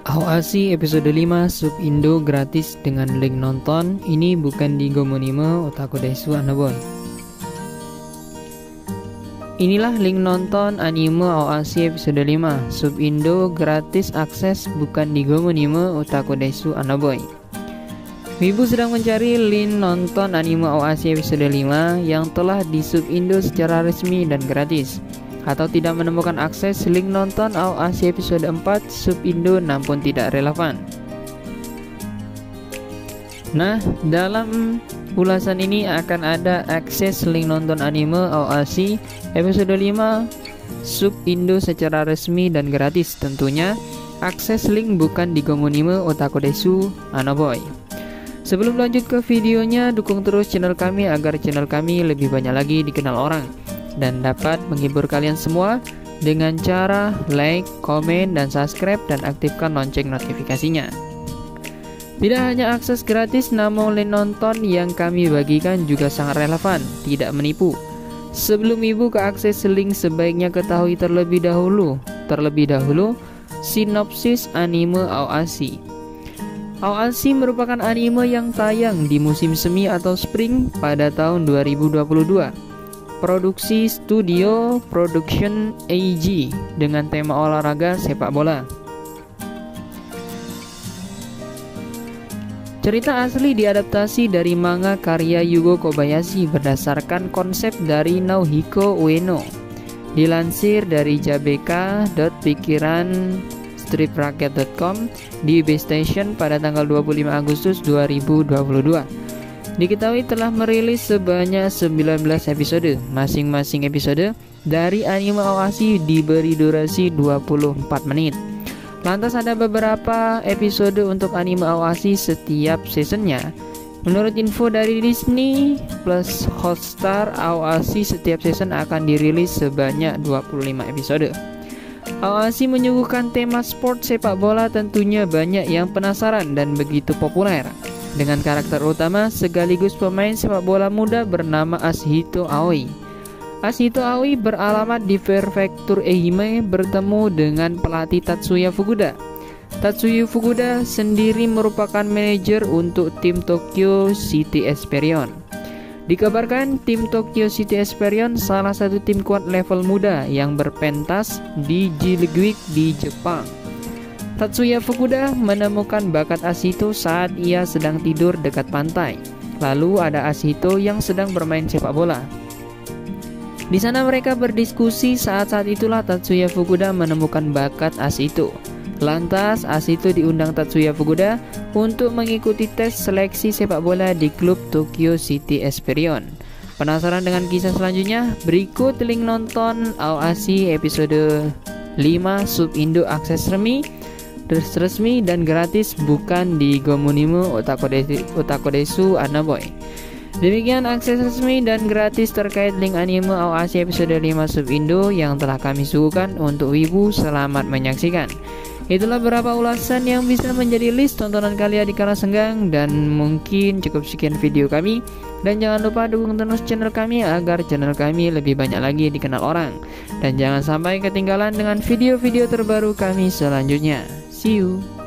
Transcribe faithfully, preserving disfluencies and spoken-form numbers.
Aoashi episode lima Sub Indo gratis dengan link nonton. Ini bukan di Gomonime Otaku Desu Anaboy. Inilah link nonton anime Aoashi episode lima Sub Indo gratis akses bukan di Gomonime Otaku Desu Anaboy. Wibu sedang mencari link nonton anime Aoashi episode lima yang telah di Sub Indo secara resmi dan gratis, atau tidak menemukan akses link nonton Aoashi episode empat Sub Indo namun tidak relevan. Nah, dalam ulasan ini akan ada akses link nonton anime Aoashi episode lima Sub Indo secara resmi dan gratis. Tentunya akses link bukan di Gomonime Otaku Desu Anaboy. Sebelum lanjut ke videonya, dukung terus channel kami agar channel kami lebih banyak lagi dikenal orang dan dapat menghibur kalian semua dengan cara like, komen, dan subscribe, dan aktifkan lonceng notifikasinya. Tidak hanya akses gratis, namun link nonton yang kami bagikan juga sangat relevan, tidak menipu. Sebelum ibu ke akses link, sebaiknya ketahui terlebih dahulu terlebih dahulu sinopsis anime Aoashi. Aoashi merupakan anime yang tayang di musim semi atau spring pada tahun dua ribu dua puluh dua. Produksi Studio Production A G dengan tema olahraga sepak bola. Cerita asli diadaptasi dari manga karya Yugo Kobayashi berdasarkan konsep dari Naohiko Ueno. Dilansir dari jabeka dot pikiran strip rakyat dot com di B Station pada tanggal dua puluh lima Agustus dua ribu dua puluh dua. Diketahui telah merilis sebanyak sembilan belas episode. Masing-masing episode dari anime Aoashi diberi durasi dua puluh empat menit. Lantas ada beberapa episode untuk anime Aoashi setiap seasonnya. Menurut info dari Disney Plus Hotstar, Aoashi setiap season akan dirilis sebanyak dua puluh lima episode. Aoashi menyuguhkan tema sport sepak bola, tentunya banyak yang penasaran dan begitu populer. Dengan karakter utama sekaligus pemain sepak bola muda bernama Ashito Aoi. Ashito Aoi beralamat di prefektur Ehime bertemu dengan pelatih Tatsuya Fukuda. Tatsuya Fukuda sendiri merupakan manajer untuk tim Tokyo City Esperion. Dikabarkan tim Tokyo City Esperion salah satu tim kuat level muda yang berpentas di J League di Jepang. Tatsuya Fukuda menemukan bakat Ashito saat ia sedang tidur dekat pantai. Lalu ada Ashito yang sedang bermain sepak bola. Di sana mereka berdiskusi. Saat-saat itulah Tatsuya Fukuda menemukan bakat Ashito. Lantas Ashito diundang Tatsuya Fukuda untuk mengikuti tes seleksi sepak bola di klub Tokyo City Esperion. Penasaran dengan kisah selanjutnya? Berikut link nonton Aoashi episode lima Sub Indo akses resmi resmi dan gratis bukan di Gomonime Otaku Desu, Otaku Desu Anaboy. Demikian akses resmi dan gratis terkait link anime Aoashi episode lima Sub Indo yang telah kami suguhkan untuk wibu. Selamat menyaksikan. Itulah beberapa ulasan yang bisa menjadi list tontonan kalian di kala senggang, dan mungkin cukup sekian video kami. Dan jangan lupa dukung terus channel kami agar channel kami lebih banyak lagi dikenal orang. Dan jangan sampai ketinggalan dengan video-video terbaru kami selanjutnya. See you.